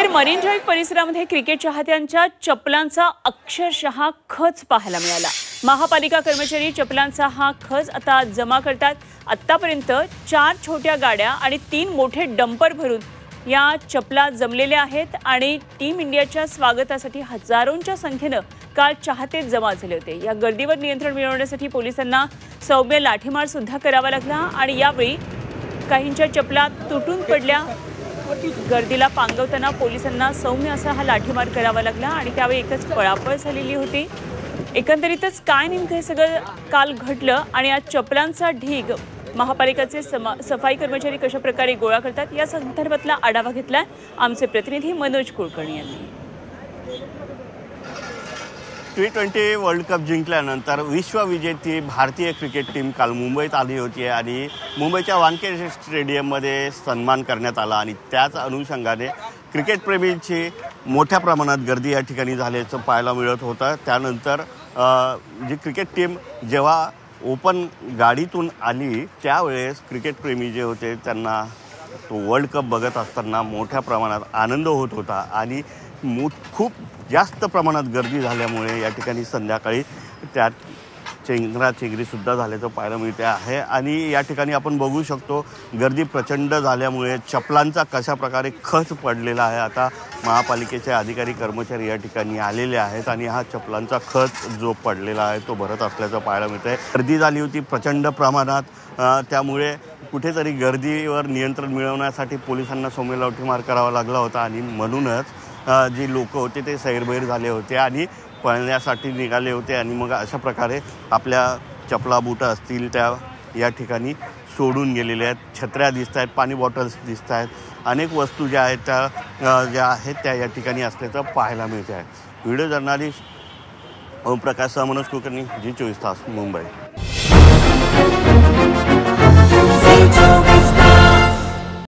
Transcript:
तर marine drive परिसरामध्ये cricket चाहत्यांच्या चपलांचा अक्षरशः खच पाहायला मिळाला। महापालिका कर्मचारी चपलांचा हा खच आता जमा करतात। आतापर्यंत 4 छोट्या गाड्या आणि 3 मोठे डंपर भरून या चपला जमलेल्या आहेत आणि टीम इंडियाच्या स्वागतासाठी हजारोंच्या संख्येने काल चाहते जमा झाले होते। या गर्दीवर नियंत्रण मिळवण्यासाठी पोलिसांना सौम्य लाठीमार सुद्धा करावा लागला आणि यावेळी काहींच्या चपला तुटून पडल्या। गर्दीला पांगवताना पोलिसांना सौम्य असा हा लाठीमार करावा लागला आणि त्यावेळी एकच पळापळ झालेली होती। एकंदरीतच काय नेमकं हे सगळं काल घडलं आणि आज चपलांचा ढीग महापालिकेचे सफाई कर्मचारी कशा प्रकारे गोळा करतात या संदर्भातला आढावा घेतलाय आमचे प्रतिनिधी मनोज कुलकर्णी यांनी। T20 वर्ल्ड कप जिंकल्यानंतर विश्वविजेती भारतीय क्रिकेट टीम काल मुंबईत आली होती आणि मुंबईच्या वानखेडे स्टेडियममध्ये सन्मान करण्यात आला आणि त्याच अनुषंगाने क्रिकेटप्रेमींची मोठ्या प्रमाणात गर्दी या ठिकाणी झाल्याचं पाहायला मिळत होतं। त्यानंतर जी क्रिकेट टीम जेव्हा ओपन गाडीतून आली त्यावेळेस क्रिकेटप्रेमी जे होते त्यांना तो वर्ल्ड कप बघत असताना मोठ्या प्रमाणात आनंद होत होता आणि खूप जास्त प्रमाणात गर्दी झाल्यामुळे या ठिकाणी संध्याकाळी त्यात चेंगराचेंगरीसुद्धा झाल्याचं पाहायला मिळते आहे आणि या ठिकाणी आपण बघू शकतो गर्दी प्रचंड झाल्यामुळे चपलांचा कशा प्रकारे खच पडलेला आहे। आता महापालिकेचे अधिकारी कर्मचारी या ठिकाणी आलेले आहेत आणि हा चपलांचा खच जो पडलेला आहे तो भरत असल्याचं पाहायला मिळतं आहे। गर्दी झाली होती प्रचंड प्रमाणात, त्यामुळे कुठेतरी गर्दीवर नियंत्रण मिळवण्यासाठी पोलिसांना सौम्य लाठीमार करावा लागला होता आणि म्हणूनच जी लोक होते ते सैरभैर झाले होते आणि पळण्यासाठी निघाले होते आणि मग अशा प्रकारे आपल्या चपला बुटं असतील त्या या ठिकाणी सोडून गेलेल्या आहेत। छत्र्या दिसत आहेत, पाणी बॉटल्स दिसत आहेत, अनेक वस्तू ज्या आहेत त्या या ठिकाणी असल्याचं पाहायला मिळते आहे। Video journalist Omprakash Manoj Kulkarni, G24 तास, मुंबई।